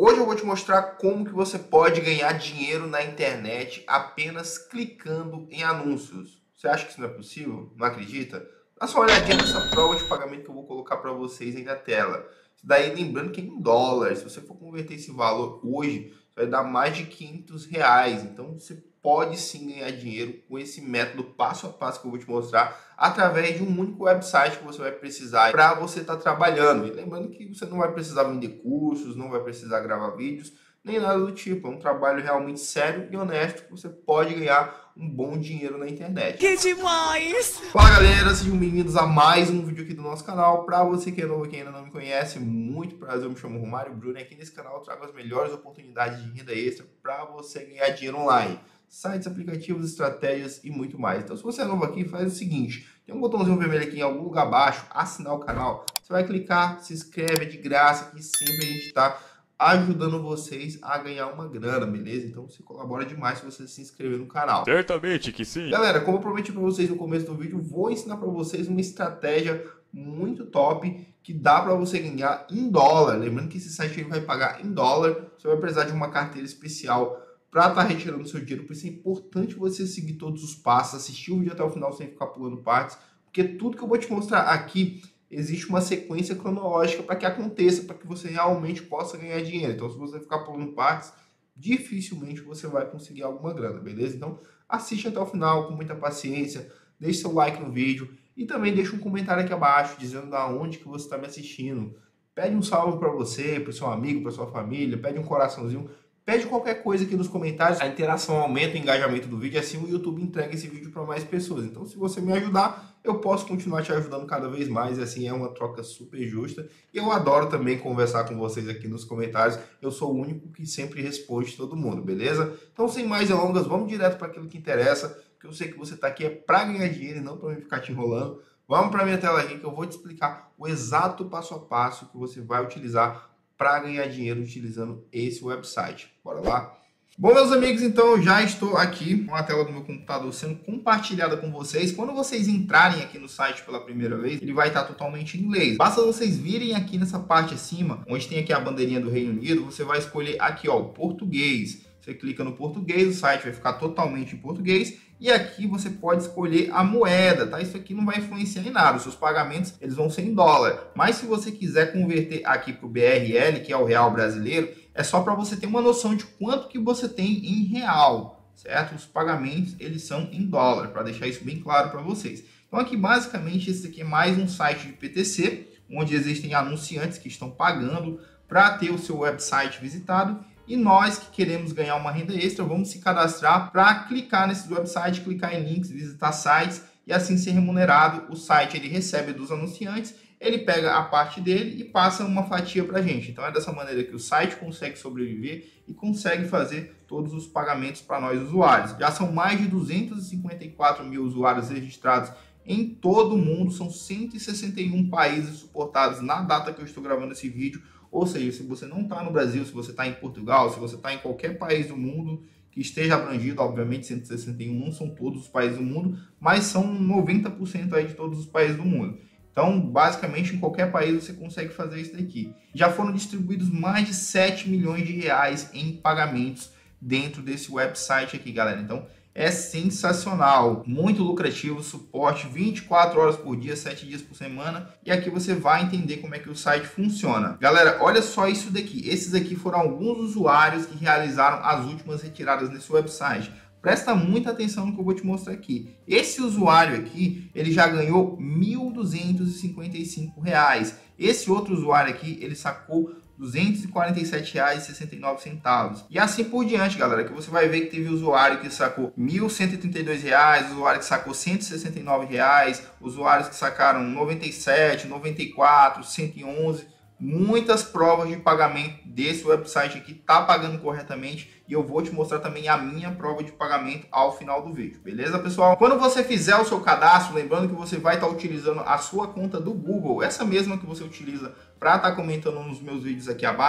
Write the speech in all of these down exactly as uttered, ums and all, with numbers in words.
Hoje eu vou te mostrar como que você pode ganhar dinheiro na internet apenas clicando em anúncios. Você acha que isso não é possível? Não acredita? Dá só uma olhadinha nessa prova de pagamento que eu vou colocar para vocês aí na tela. Isso daí lembrando que é em dólar. Se você for converter esse valor hoje, vai dar mais de quinhentos reais. Então você pode sim ganhar dinheiro com esse método passo a passo que eu vou te mostrar através de um único website que você vai precisar para você estar trabalhando. E lembrando que você não vai precisar vender cursos, não vai precisar gravar vídeos, nem nada do tipo. É um trabalho realmente sério e honesto que você pode ganhar um bom dinheiro na internet. Que demais! Fala galera, sejam bem-vindos a mais um vídeo aqui do nosso canal. Para você que é novo, que ainda não me conhece, muito prazer, eu me chamo Romário Bruno e aqui nesse canal eu trago as melhores oportunidades de renda extra para você ganhar dinheiro online. Sites, aplicativos, estratégias e muito mais. Então se você é novo aqui, faz o seguinte, tem um botãozinho vermelho aqui em algum lugar abaixo, assinar o canal. Você vai clicar, se inscreve, é de graça, que sempre a gente está ajudando vocês a ganhar uma grana, beleza? Então você colabora demais se você se inscrever no canal. Certamente que sim. Galera, como eu prometi para vocês no começo do vídeo, vou ensinar para vocês uma estratégia muito top que dá para você ganhar em dólar. Lembrando que esse site ele vai pagar em dólar, você vai precisar de uma carteira especial para estar retirando seu dinheiro. Por isso é importante você seguir todos os passos, assistir o vídeo até o final sem ficar pulando partes, porque tudo que eu vou te mostrar aqui existe uma sequência cronológica para que aconteça, para que você realmente possa ganhar dinheiro. Então, se você ficar pulando partes, dificilmente você vai conseguir alguma grana, beleza? Então, assiste até o final com muita paciência, deixe seu like no vídeo e também deixa um comentário aqui abaixo dizendo da onde que você está me assistindo. Pede um salve para você, para o seu amigo, para sua família, pede um coraçãozinho. Pede qualquer coisa aqui nos comentários, a interação aumenta o engajamento do vídeo e assim o YouTube entrega esse vídeo para mais pessoas. Então se você me ajudar, eu posso continuar te ajudando cada vez mais e assim é uma troca super justa. E eu adoro também conversar com vocês aqui nos comentários, eu sou o único que sempre responde todo mundo, beleza? Então sem mais delongas, vamos direto para aquilo que interessa, porque eu sei que você está aqui é para ganhar dinheiro e não para ficar te enrolando. Vamos para a minha tela aqui que eu vou te explicar o exato passo a passo que você vai utilizar para ganhar dinheiro utilizando esse website. Bora lá? Bom, meus amigos, então eu já estou aqui com a tela do meu computador sendo compartilhada com vocês. Quando vocês entrarem aqui no site pela primeira vez, ele vai estar totalmente em inglês. Basta vocês virem aqui nessa parte acima, onde tem aqui a bandeirinha do Reino Unido, você vai escolher aqui, ó, o português. Você clica no português, o site vai ficar totalmente em português e aqui você pode escolher a moeda, tá? Isso aqui não vai influenciar em nada, os seus pagamentos eles vão ser em dólar. Mas se você quiser converter aqui para o B R L, que é o real brasileiro, é só para você ter uma noção de quanto que você tem em real, certo? Os pagamentos eles são em dólar, para deixar isso bem claro para vocês. Então aqui basicamente esse aqui é mais um site de P T C, onde existem anunciantes que estão pagando para ter o seu website visitado. E nós que queremos ganhar uma renda extra, vamos se cadastrar para clicar nesse website, clicar em links, visitar sites e assim ser remunerado. O site ele recebe dos anunciantes, ele pega a parte dele e passa uma fatia para a gente. Então é dessa maneira que o site consegue sobreviver e consegue fazer todos os pagamentos para nós usuários. Já são mais de duzentos e cinquenta e quatro mil usuários registrados em todo o mundo, são cento e sessenta e um países suportados na data que eu estou gravando esse vídeo. Ou seja, se você não está no Brasil, se você está em Portugal, se você está em qualquer país do mundo que esteja abrangido, obviamente cento e sessenta e um não são todos os países do mundo, mas são noventa por cento aí de todos os países do mundo. Então, basicamente, em qualquer país você consegue fazer isso daqui. Já foram distribuídos mais de sete milhões de reais em pagamentos dentro desse website aqui, galera. Então, é sensacional, muito lucrativo, suporte vinte e quatro horas por dia, sete dias por semana. E aqui você vai entender como é que o site funciona. Galera, olha só isso daqui. Esses aqui foram alguns usuários que realizaram as últimas retiradas nesse website. Presta muita atenção no que eu vou te mostrar aqui. Esse usuário aqui, ele já ganhou mil duzentos e cinquenta e cinco reais. Esse outro usuário aqui, ele sacou duzentos e quarenta e sete reais e sessenta e nove centavos. E assim por diante, galera, que você vai ver que teve usuário que sacou mil cento e trinta e dois reais, usuário que sacou cento e sessenta e nove reais, usuários que sacaram noventa e sete, noventa e quatro, cento e onze. Muitas provas de pagamento desse website aqui tá pagando corretamente e eu vou te mostrar também a minha prova de pagamento ao final do vídeo, beleza, pessoal? Quando você fizer o seu cadastro, lembrando que você vai estar utilizando a sua conta do Google, essa mesma que você utiliza para estar comentando nos meus vídeos aqui abaixo,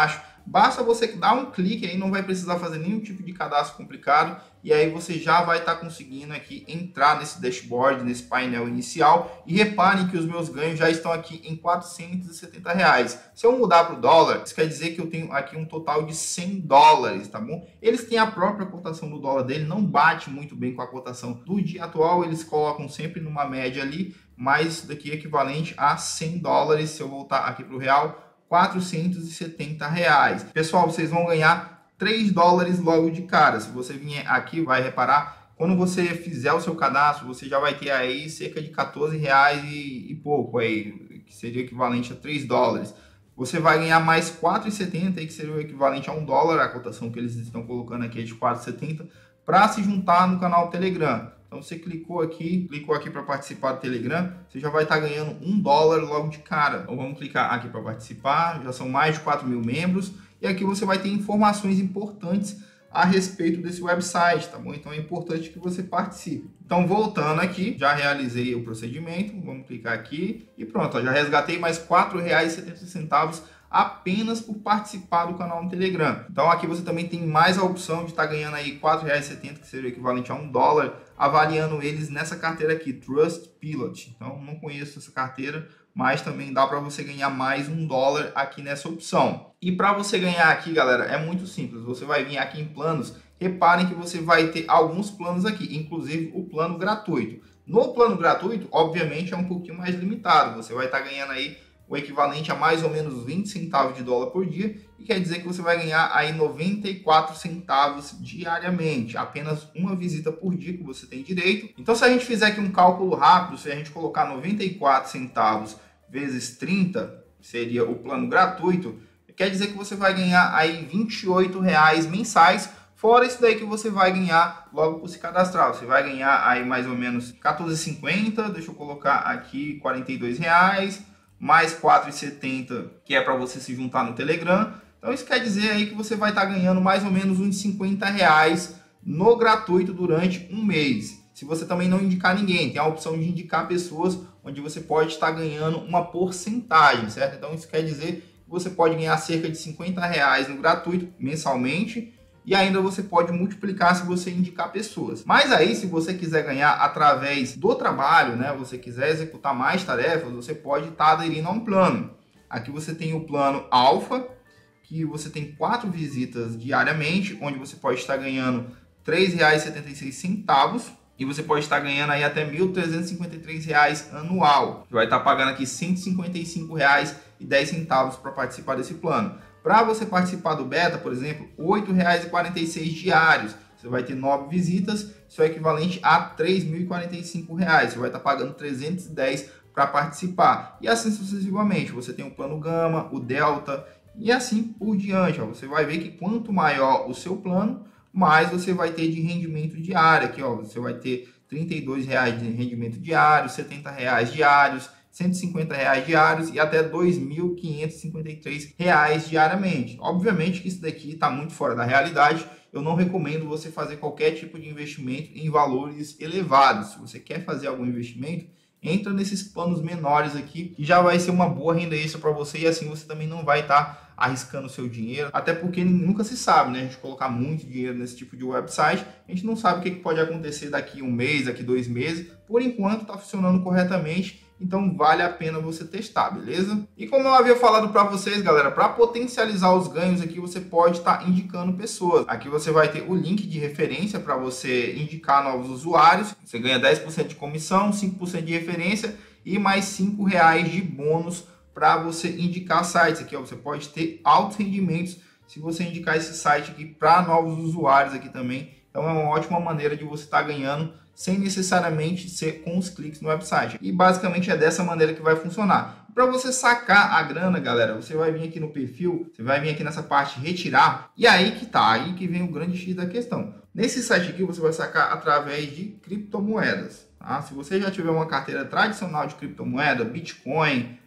Basta você dar um clique aí, não vai precisar fazer nenhum tipo de cadastro complicado, e aí você já vai estar conseguindo aqui entrar nesse dashboard, nesse painel inicial. E reparem que os meus ganhos já estão aqui em quatrocentos e setenta reais. Se eu mudar para o dólar, isso quer dizer que eu tenho aqui um total de cem dólares, tá bom? Eles têm a própria cotação do dólar dele, não bate muito bem com a cotação do dia atual, eles colocam sempre numa média ali, mas isso daqui é equivalente a cem dólares. Se eu voltar aqui para o real, quatrocentos e setenta reais. Pessoal, vocês vão ganhar três dólares logo de cara. Se você vier aqui, vai reparar, quando você fizer o seu cadastro, você já vai ter aí cerca de quatorze reais e, e pouco, aí, que seria equivalente a três dólares. Você vai ganhar mais quatro reais e setenta centavos, que seria o equivalente a um dólar, a cotação que eles estão colocando aqui é de quatro reais e setenta centavos, para se juntar no canal Telegram. Então você clicou aqui, clicou aqui para participar do Telegram, você já vai estar ganhando um dólar logo de cara. Então vamos clicar aqui para participar, já são mais de quatro mil membros, e aqui você vai ter informações importantes a respeito desse website, tá bom? Então é importante que você participe. Então voltando aqui, já realizei o procedimento, vamos clicar aqui e pronto, ó, já resgatei mais quatro reais e setenta centavos apenas por participar do canal no Telegram. Então aqui você também tem mais a opção de estar ganhando aí quatro reais e setenta centavos, que seria o equivalente a um dólar, avaliando eles nessa carteira aqui, Trustpilot. Então não conheço essa carteira, mas também dá para você ganhar mais um dólar aqui nessa opção. E para você ganhar aqui, galera, é muito simples. Você vai vir aqui em planos, reparem que você vai ter alguns planos aqui, inclusive o plano gratuito. No plano gratuito, obviamente, é um pouquinho mais limitado. Você vai estar ganhando aí o equivalente a mais ou menos vinte centavos de dólar por dia, e quer dizer que você vai ganhar aí noventa e quatro centavos diariamente, apenas uma visita por dia que você tem direito. Então se a gente fizer aqui um cálculo rápido, se a gente colocar noventa e quatro centavos vezes trinta, seria o plano gratuito, quer dizer que você vai ganhar aí vinte e oito reais mensais, fora isso daí que você vai ganhar logo por se cadastrar. Você vai ganhar aí mais ou menos quatorze reais e cinquenta centavos, deixa eu colocar aqui quarenta e dois reais, mais quatro reais e setenta centavos, que é para você se juntar no Telegram. Então isso quer dizer aí que você vai estar ganhando mais ou menos uns cinquenta reais no gratuito durante um mês. Se você também não indicar ninguém, tem a opção de indicar pessoas, onde você pode estar ganhando uma porcentagem, certo? Então isso quer dizer que você pode ganhar cerca de cinquenta reais no gratuito mensalmente, e ainda você pode multiplicar se você indicar pessoas. Mas aí, se você quiser ganhar através do trabalho, né, você quiser executar mais tarefas, você pode estar aderindo a um plano. Aqui você tem o plano Alpha, que você tem quatro visitas diariamente, onde você pode estar ganhando três reais e setenta e seis centavos, e você pode estar ganhando aí até mil trezentos e cinquenta e três reais anual. Você vai estar pagando aqui cento e cinquenta e cinco reais e dez centavos para participar desse plano. Para você participar do beta, por exemplo, oito reais e quarenta e seis diários. Você vai ter nove visitas, isso é equivalente a três mil e quarenta e cinco reais. Você vai estar pagando trezentos e dez para participar. E assim sucessivamente. Você tem o plano Gama, o Delta e assim por diante. Ó. Você vai ver que quanto maior o seu plano, mais você vai ter de rendimento diário. Aqui, ó, você vai ter trinta e dois reais de rendimento diário, setenta reais diários, cento e cinquenta reais diários e até dois mil quinhentos e cinquenta e três reais diariamente. Obviamente que isso daqui está muito fora da realidade. Eu não recomendo você fazer qualquer tipo de investimento em valores elevados. Se você quer fazer algum investimento, entra nesses planos menores aqui, que já vai ser uma boa renda extra para você, e assim você também não vai estar tá arriscando o seu dinheiro, até porque nunca se sabe, né? A gente colocar muito dinheiro nesse tipo de website, a gente não sabe o que pode acontecer daqui um mês, daqui dois meses. Por enquanto está funcionando corretamente, então vale a pena você testar, beleza? E como eu havia falado para vocês, galera, para potencializar os ganhos aqui, você pode estar tá indicando pessoas. Aqui você vai ter o link de referência para você indicar novos usuários. Você ganha dez por cento de comissão, cinco por cento de referência e mais cinco reais de bônus para você indicar sites. Aqui, ó, você pode ter altos rendimentos se você indicar esse site aqui para novos usuários aqui também. Então é uma ótima maneira de você estar tá ganhando sem necessariamente ser com os cliques no website. E basicamente é dessa maneira que vai funcionar. Para você sacar a grana, galera, você vai vir aqui no perfil, você vai vir aqui nessa parte retirar, e aí que tá, aí que vem o grande X da questão. Nesse site aqui você vai sacar através de criptomoedas. Tá? Se você já tiver uma carteira tradicional de criptomoeda, Bitcoin,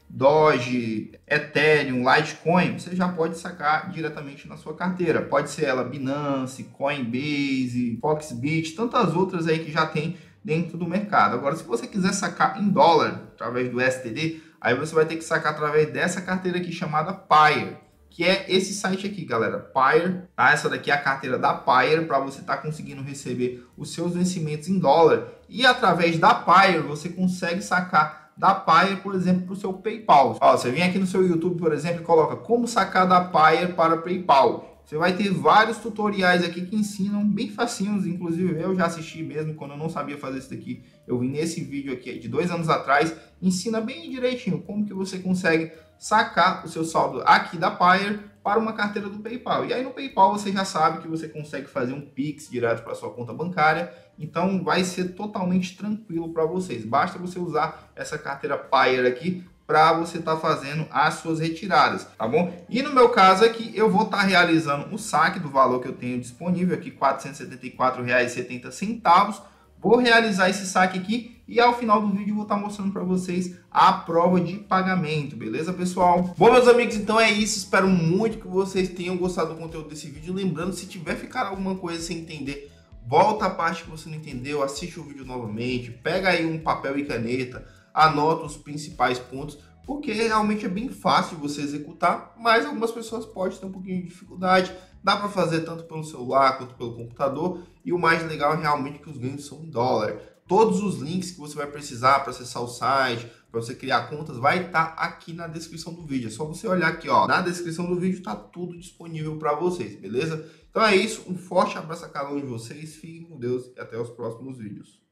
Doge, Ethereum, Litecoin, você já pode sacar diretamente na sua carteira. Pode ser ela Binance, Coinbase, Foxbit, tantas outras aí que já tem dentro do mercado. Agora, se você quiser sacar em dólar através do S T D, aí você vai ter que sacar através dessa carteira aqui chamada Payer. que é esse site aqui, galera, Payeer, tá? Essa daqui é a carteira da Payeer para você estar tá conseguindo receber os seus vencimentos em dólar. E através da Payeer você consegue sacar da Payeer, por exemplo, para o seu PayPal. Ó, você vem aqui no seu YouTube, por exemplo, e coloca como sacar da Payeer para PayPal. Você vai ter vários tutoriais aqui que ensinam bem facinhos, inclusive eu já assisti mesmo, quando eu não sabia fazer isso daqui, eu vim nesse vídeo aqui de dois anos atrás, ensina bem direitinho como que você consegue sacar o seu saldo aqui da Payeer para uma carteira do PayPal. E aí no PayPal você já sabe que você consegue fazer um Pix direto para sua conta bancária, então vai ser totalmente tranquilo para vocês. Basta você usar essa carteira Payeer aqui para você estar tá fazendo as suas retiradas, tá bom? E no meu caso aqui, eu vou estar tá realizando o saque do valor que eu tenho disponível aqui, quatrocentos e setenta e quatro reais e setenta centavos. Vou realizar esse saque aqui e ao final do vídeo eu vou estar tá mostrando para vocês a prova de pagamento, beleza, pessoal? Bom, meus amigos, então é isso. Espero muito que vocês tenham gostado do conteúdo desse vídeo. Lembrando, se tiver ficar alguma coisa sem entender, volta a parte que você não entendeu, assiste o vídeo novamente, pega aí um papel e caneta, anota os principais pontos, porque realmente é bem fácil de você executar, mas algumas pessoas podem ter um pouquinho de dificuldade. Dá para fazer tanto pelo celular quanto pelo computador, e o mais legal é realmente que os ganhos são em dólar. Todos os links que você vai precisar para acessar o site, para você criar contas, vai estar aqui na descrição do vídeo. É só você olhar aqui, ó, na descrição do vídeo está tudo disponível para vocês, beleza? Então é isso, um forte abraço a cada um de vocês, fiquem com Deus e até os próximos vídeos.